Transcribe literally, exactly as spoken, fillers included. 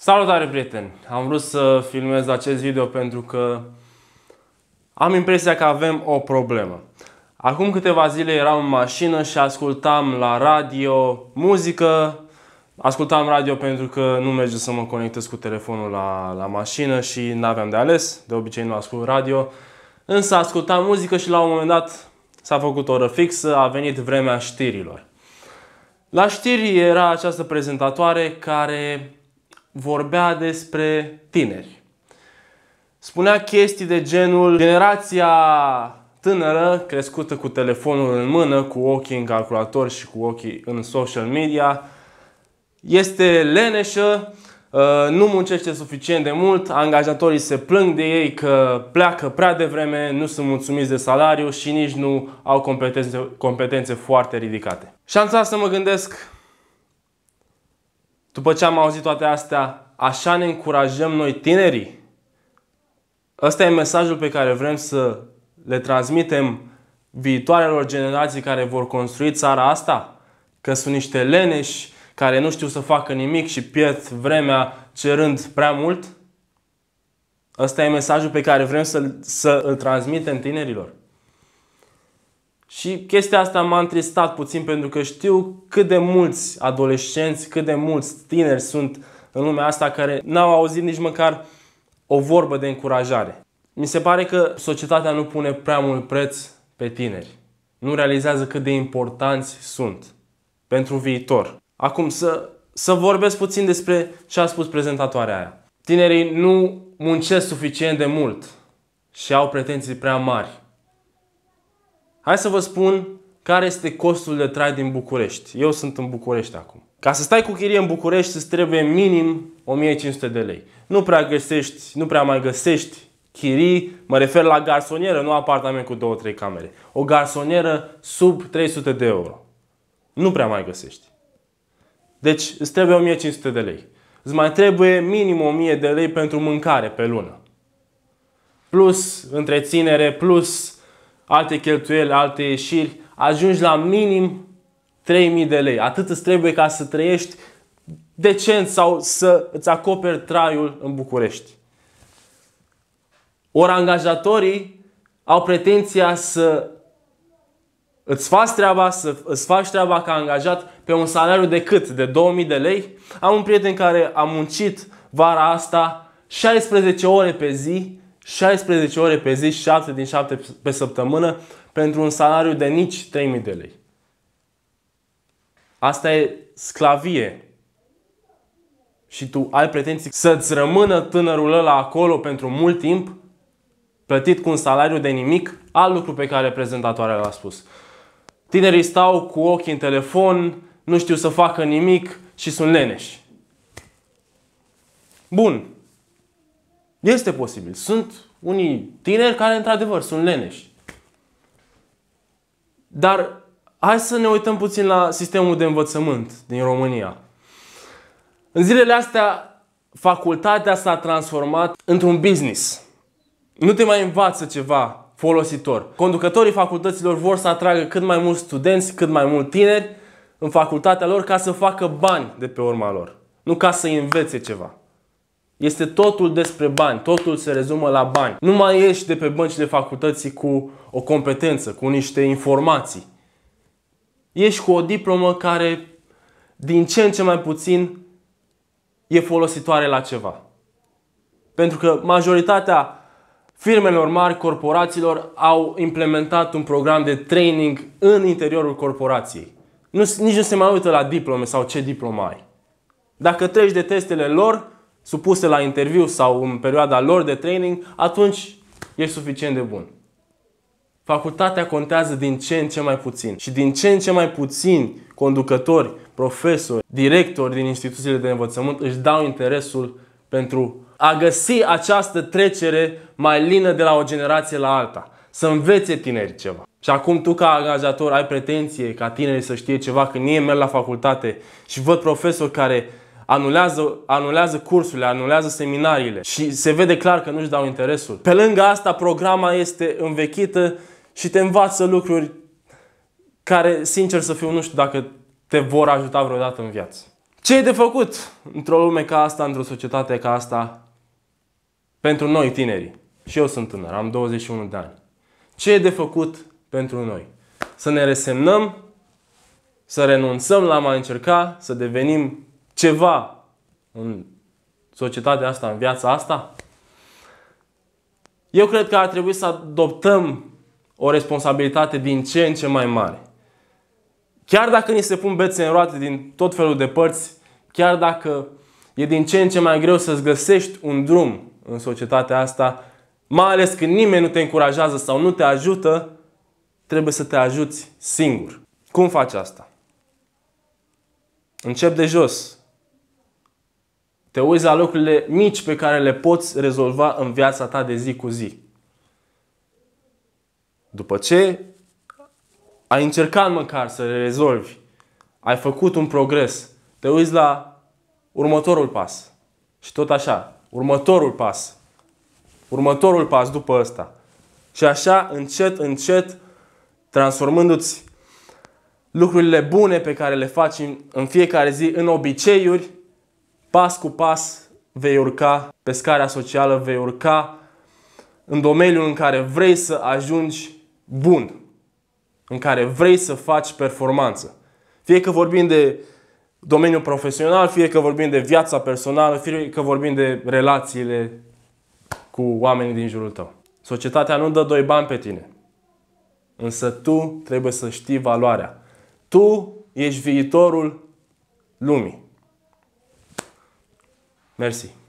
Salutare, prieteni! Am vrut să filmez acest video pentru că am impresia că avem o problemă. Acum câteva zile eram în mașină și ascultam la radio muzică. Ascultam radio pentru că nu merge să mă conectez cu telefonul la, la mașină și n-aveam de ales. De obicei nu ascult radio. Însă ascultam muzică și la un moment dat s-a făcut o oră fixă, a venit vremea știrilor. La știri era această prezentatoare care vorbea despre tineri. Spunea chestii de genul: generația tânără, crescută cu telefonul în mână, cu ochii în calculator și cu ochii în social media, este leneșă, nu muncește suficient de mult, angajatorii se plâng de ei că pleacă prea devreme, nu sunt mulțumiți de salariu și nici nu au competențe, competențe foarte ridicate. Și am stat să mă gândesc, după ce am auzit toate astea, așa ne încurajăm noi tinerii? Ăsta e mesajul pe care vrem să le transmitem viitoarelor generații care vor construi țara asta? Că sunt niște leneși care nu știu să facă nimic și pierd vremea cerând prea mult? Ăsta e mesajul pe care vrem să, să îl transmitem tinerilor. Și chestia asta m-a întristat puțin pentru că știu cât de mulți adolescenți, cât de mulți tineri sunt în lumea asta care n-au auzit nici măcar o vorbă de încurajare. Mi se pare că societatea nu pune prea mult preț pe tineri. Nu realizează cât de importanți sunt pentru viitor. Acum să, să vorbesc puțin despre ce a spus prezentatoarea aia. Tinerii nu muncesc suficient de mult și au pretenții prea mari. Hai să vă spun care este costul de trai din București. Eu sunt în București acum. Ca să stai cu chirie în București îți trebuie minim o mie cinci sute de lei. Nu prea găsești, nu prea mai găsești chirii, mă refer la garsonieră, nu apartament cu două trei camere. O garsonieră sub trei sute de euro. Nu prea mai găsești. Deci îți trebuie o mie cinci sute de lei. Îți mai trebuie minim o mie de lei pentru mâncare pe lună. Plus întreținere, plus alte cheltuieli, alte ieșiri, ajungi la minim trei mii de lei. Atât îți trebuie ca să trăiești decent sau să îți acoperi traiul în București. Ori angajatorii au pretenția să îți faci treaba, să îți faci treaba ca angajat pe un salariu de cât? De două mii de lei? Am un prieten care a muncit vara asta șaisprezece ore pe zi, șaisprezece ore pe zi, șapte din șapte pe săptămână, pentru un salariu de nici trei mii de lei. Asta e sclavie. Și tu ai pretenții să-ți rămână tânărul ăla acolo pentru mult timp, plătit cu un salariu de nimic? Alt lucru pe care prezentatoarea l-a spus. Tinerii stau cu ochii în telefon, nu știu să facă nimic și sunt leneși. Bun. Este posibil. Sunt unii tineri care într-adevăr sunt leneși. Dar hai să ne uităm puțin la sistemul de învățământ din România. În zilele astea, facultatea s-a transformat într-un business. Nu te mai învață ceva folositor. Conducătorii facultăților vor să atragă cât mai mulți studenți, cât mai mulți tineri în facultatea lor ca să facă bani de pe urma lor. Nu ca să învețe ceva. Este totul despre bani. Totul se rezumă la bani. Nu mai ieși de pe băncile facultății cu o competență, cu niște informații. Ieși cu o diplomă care din ce în ce mai puțin e folositoare la ceva. Pentru că majoritatea firmelor mari, corporațiilor, au implementat un program de training în interiorul corporației. Nu, nici nu se mai uită la diplome sau ce diplomă ai. Dacă treci de testele lor, supuse la interviu sau în perioada lor de training, atunci ești suficient de bun. Facultatea contează din ce în ce mai puțin. Și din ce în ce mai puțini conducători, profesori, directori din instituțiile de învățământ își dau interesul pentru a găsi această trecere mai lină de la o generație la alta. Să învețe tinerii ceva. Și acum tu ca angajator ai pretenție ca tinerii să știe ceva când ei merg la facultate și văd profesori care anulează, anulează cursurile, anulează seminariile și se vede clar că nu-și dau interesul. Pe lângă asta, programa este învechită și te învață lucruri care, sincer să fiu, nu știu dacă te vor ajuta vreodată în viață. Ce e de făcut într-o lume ca asta, într-o societate ca asta, pentru noi tinerii? Și eu sunt tânăr, am douăzeci și unu de ani. Ce e de făcut pentru noi? Să ne resemnăm, să renunțăm la a mai încerca, să devenim ceva în societatea asta, în viața asta? Eu cred că ar trebui să adoptăm o responsabilitate din ce în ce mai mare. Chiar dacă ni se pun bețe în roate din tot felul de părți, chiar dacă e din ce în ce mai greu să-ți găsești un drum în societatea asta, mai ales când nimeni nu te încurajează sau nu te ajută, trebuie să te ajuți singur. Cum faci asta? Încep de jos. Te uiți la lucrurile mici pe care le poți rezolva în viața ta de zi cu zi. După ce ai încercat măcar să le rezolvi, ai făcut un progres, te uiți la următorul pas. Și tot așa, următorul pas. Următorul pas după ăsta. Și așa, încet, încet, transformându-ți lucrurile bune pe care le faci în fiecare zi în obiceiuri, pas cu pas vei urca pe scara socială, vei urca în domeniul în care vrei să ajungi bun, în care vrei să faci performanță. Fie că vorbim de domeniul profesional, fie că vorbim de viața personală, fie că vorbim de relațiile cu oamenii din jurul tău. Societatea nu dă doi bani pe tine, însă tu trebuie să știi valoarea. Tu ești viitorul lumii. Mersi.